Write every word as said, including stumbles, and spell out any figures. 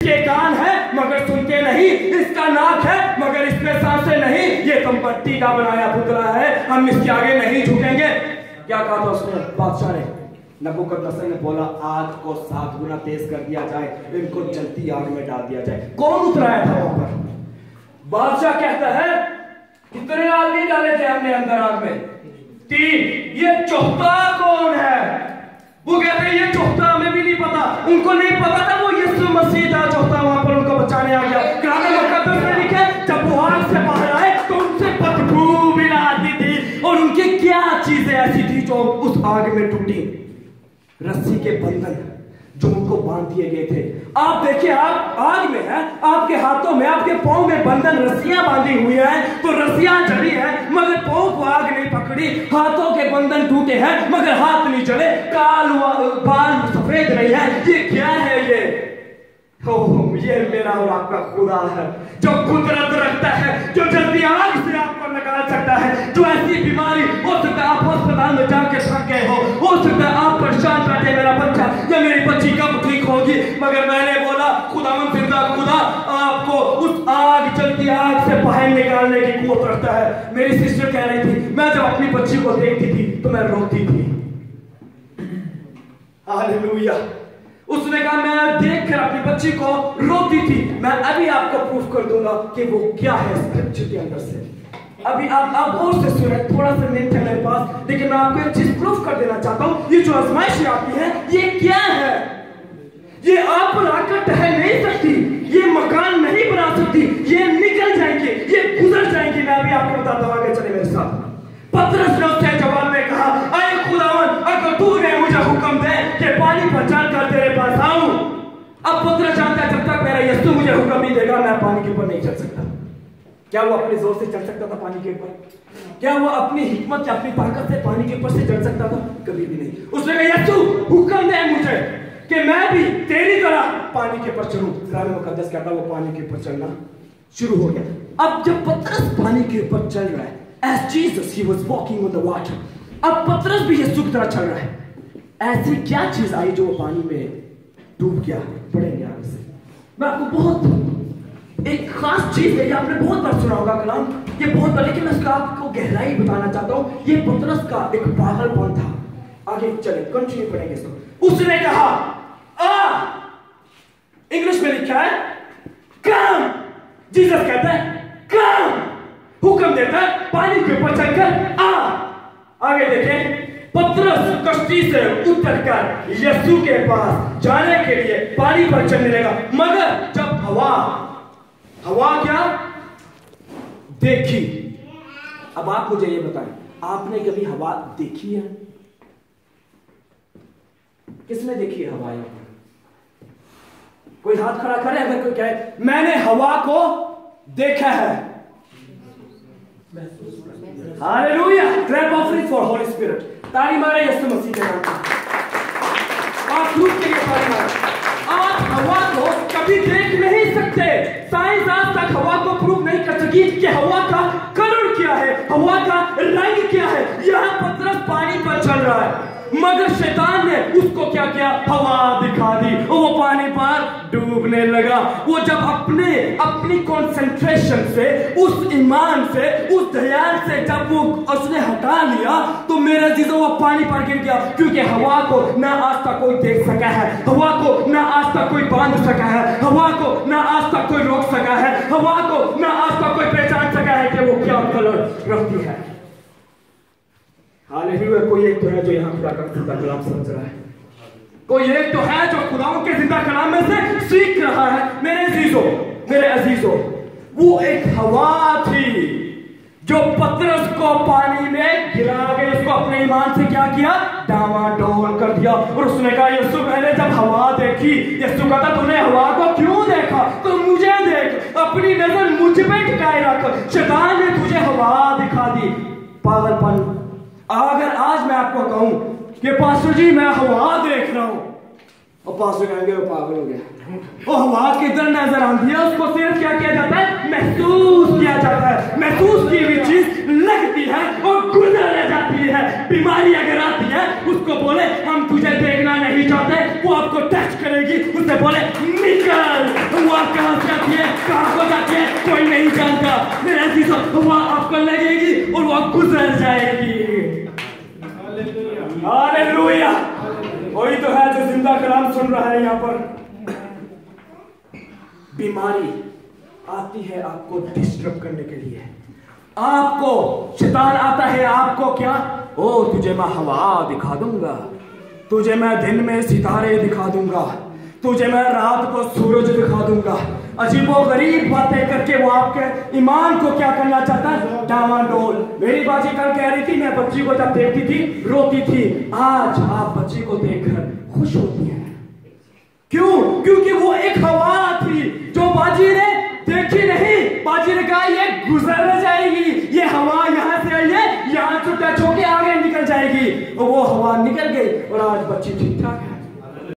इसके कान है मगर सुनते नहीं, इसका नाक है मगर इसमें सांसें नहीं, ये तो मट्टी का बनाया पुतला है, हम इसके आगे नहीं झुकेंगे। क्या कहा था उसने बादशाह ने? नबूकदनेस्सर ने बोला आग को सात गुना तेज कर दिया जाए, इनको जलती आग में डाल दिया जाए। कौन उतराया था वहां पर? बादशाह कहता है कितने आदमी डाले थे हमने अंदर आग में? तीन। ये चौथा कौन है? वो कहते हैं ये चौथा हमें भी नहीं पता। उनको नहीं पता था वो यीशु मसीह था चौथा वहां पर उनको बचाने आ गया। कुरान मुकद्दस में लिखा है जब वो आग से बाहर आए तो उनसे बदबू भी आती थी, और उनकी क्या चीजें ऐसी थी जो उस आग में टूटी? रस्सी के बंधन जो उनको बांध दिए गए थे। आप देखिए, आप आग में हैं, आपके हाथों में आपके पांव में बंधन रस्सियां बांधी हुई हैं, तो रस्सियां जली हैं मगर पांव को आग नहीं पकड़ी, हाथों के बंधन टूटे हैं मगर हाथ नहीं जले, काल बाल सफेद नहीं है। ये क्या है? ये ओह, ये मेरा और आपका खुदा है जो कुदरत रखता है, जो जल्दी आग से आपको निकाल सकता है। जो ऐसी बीमारी हो सकता है आप अस्पताल में जाके थक गए हो हो सकता है आप परेशान बैठे मेरा बच्चा या मेरी बच्ची कब ठीक होगी, मगर मैंने बोला खुदावंद जिंदा खुदा आपको उस आग जलती आग से बाहर निकालने की कुव्वत रखता है। मेरी सिस्टर कह रही थी मैं जब अपनी बच्ची को देखती थी तो मैं रोती थी। हालेलुया। उसने कहा मैं देखकर अपनी बच्ची को रोती थी। मैं अभी आपको प्रूफ कर दूंगा कि वो क्या है स्क्रिप्चर के अंदर से। अभी आप आप और से सुने, थोड़ा सा नहीं थे मेरे पास, लेकिन मैं आपको एक चीज प्रूफ कर देना चाहता हूं। ये जो आजमाइश आती है ये क्या है? ये आप पर आकर ठहर नहीं सकती, ये मकान नहीं बना सकती, ये निकल जाएंगे, ये गुजर जाएंगे। मैं अभी आपको बताता हूं, आगे चले मेरे साथ। पतरस ने उससे जवाब में कहा अरे खुदावन अगर तूने मुझे हुक्म दे कि पानी पर चलकर तेरे पास आऊं। अब पतरस जानता है जब तक मेरा यीशु मुझे हुक्म नहीं देगा मैं पानी के ऊपर नहीं चल सकता। क्या वो अपने जोर से चल सकता था पानी के ऊपर? क्या वो अपनी हिकमत या अपनी ताकत से पानी के ऊपर से चल सकता था? कभी भी नहीं। उसने कहा यीशु हुक्म दे मुझे कि मैं भी तेरी तरह पानी के ऊपर चलूं। कुरान मुकद्दस कहता है वो पानी के ऊपर चलना शुरू हो गया। अब जब पतरस पानी के ऊपर चल रहा है, as Jesus he was walking on the water, अब पतरस भी यीशु की तरह चल रहा है। ऐसी क्या चीज आई जो वो पानी में डूब गया? पढ़ेंगे आगे से। मैं आपको बहुत एक खास चीज है, आपने बहुत बार सुना होगा कलाम, ये बहुत बार, लेकिन मैं इसका आपको गहराई बताना चाहता हूं। ये पतरस का एक पागलपन था। आगे चले, कंटिन्यू पढ़ेंगे इसको। उसने कहा आ, इंग्लिश में लिखा है कम। जीसस कहता है कम, हुक्म देता है पानी के ऊपर चलकर आ। आगे देखें, पतरस कश्ती से उतरकर यीशु के पास जाने के लिए पानी पर चलने लगा, मगर जब हवा हवा क्या देखी। अब आप मुझे ये बताएं, आपने कभी हवा देखी है? किसने देखी है हवा? कोई हाथ खड़ा करे अगर कोई कहे मैंने हवा को देखा है। Hallelujah, clap offering for Holy Spirit. ताली मारे यीशु मसीह के नाम पर। आप प्रूफ के लिए ताली मारे। आप हवा को कभी देख नहीं सकते। साइंस आज तक हवा को प्रूफ नहीं कर सकी कि हवा का कलर क्या है, हवा का रंग क्या है। यह पतरस पानी पर चल रहा है, मगर शैतान ने उसको क्या किया? हवा दिखा दी और वो पानी पर डूबने लगा। वो जब अपने अपनी कंसंट्रेशन से, उस ईमान से, उस ध्यान से जब वो उसने हटा लिया तो मेरे जीजों वो पानी पर गिर गया। क्योंकि हवा को ना आज तक कोई देख सका है, हवा को ना आज तक कोई बांध सका है, हवा को ना आज तक कोई रोक सका है, हवा को ना आज तक कोई पहचान सका है कि वो क्या कलर रखती है। हालेलुया। कोई एक तो है जो यहाँ खुदा का जिंदा कलाम समझ रहा है, कोई एक तो है जो खुदाओं के जिंदा कलाम में से सीख रहा है। मेरे अजीजों, मेरे अजीजों, वो एक हवा थी जो पतरस को पानी में गिरा गई। उसको अपने ईमान से क्या किया? डामाडोल कर दिया। और उसने कहा यीशु मैंने जब हवा देखी, यीशु कहता तूने हवा को क्यों देखा? तो मुझे देख, अपनी नजर मुझ पे टिकाए रख। शैतान ने तुझे हवा दिखा दी। पागलपन। अगर आज मैं आपको कहूं कि पास्टर जी मैं हवा देख रहा हूं, और पास्टर कहेंगे वो पागल हो गया। वो हवा किधर नजर आती है? उसको सिर्फ क्या किया जाता है? महसूस किया जाता है। महसूस की हुई चीज लगती है और गुजर जाती है। बीमारी अगर आती है उसको बोले हम तुझे देखना नहीं चाहते, वो आपको टच करेगी, उससे बोले निकल ऐसी हवा आपको लगेगी और वह गुजर जाएगी। हालेलुया। वही तो है जो जिंदा कलाम सुन रहा है यहाँ पर। बीमारी आती है आपको डिस्टर्ब करने के लिए। आपको शैतान आता है आपको क्या, ओ तुझे मैं हवा दिखा दूंगा, तुझे मैं दिन में सितारे दिखा दूंगा, तुझे मैं रात को सूरज दिखा दूंगा। अजीबो गरीब बातें करके वो आपके ईमान को क्या करना चाहता है, डावाडोल। मेरी बाजी कल कह रही थी, मैं बच्ची को जब देखती थी रोती थी, आज आप बच्ची को देखकर खुश होती हैं। क्यों? क्योंकि वो एक हवा थी जो बाजी ने देखी नहीं। बाजी ने कहा ये गुजर जाएगी, ये हवा यहाँ से आई है, यहाँ से टच होके आगे निकल जाएगी, और वो हवा निकल गई और आज बच्ची ठीक ठाक है।